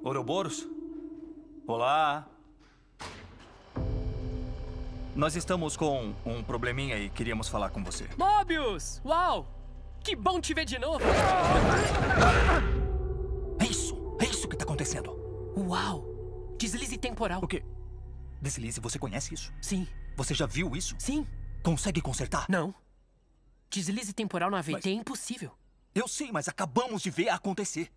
Ouroboros? Olá. Nós estamos com um probleminha e queríamos falar com você. Mobius! Uau! Que bom te ver de novo! É isso que tá acontecendo. Uau! Deslize temporal. O quê? Deslize, você conhece isso? Sim. Você já viu isso? Sim. Consegue consertar? Não. Deslize temporal na VT é impossível. Eu sei, mas acabamos de ver acontecer.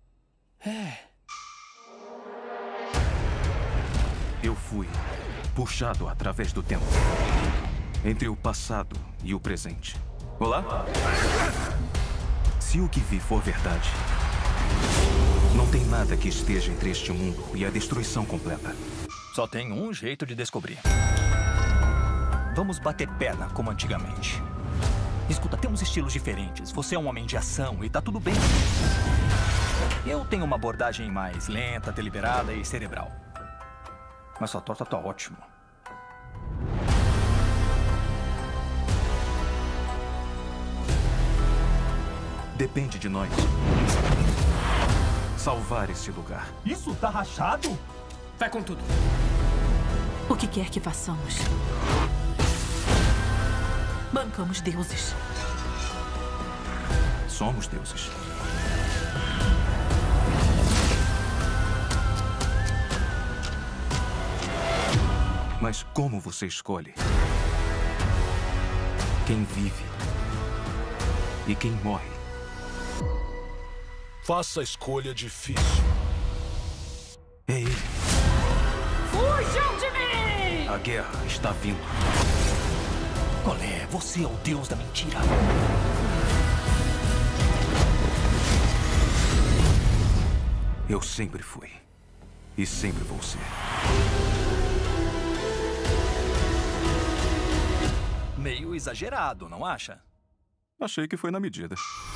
Eu fui puxado através do tempo, entre o passado e o presente. Olá? Se o que vi for verdade, não tem nada que esteja entre este mundo e a destruição completa. Só tem um jeito de descobrir. Vamos bater perna como antigamente. Escuta, temos estilos diferentes. Você é um homem de ação e tá tudo bem. Eu tenho uma abordagem mais lenta, deliberada e cerebral. Mas sua torta tá ótimo. Depende de nós salvar esse lugar. Isso tá rachado? Vai com tudo. O que quer que façamos, bancamos deuses. Somos deuses. Mas como você escolhe quem vive e quem morre? Faça a escolha difícil. É ele. Fujam de mim! A guerra está vindo. Colé, você é o deus da mentira. Eu sempre fui. E sempre vou ser. Meio exagerado, não acha? Achei que foi na medida.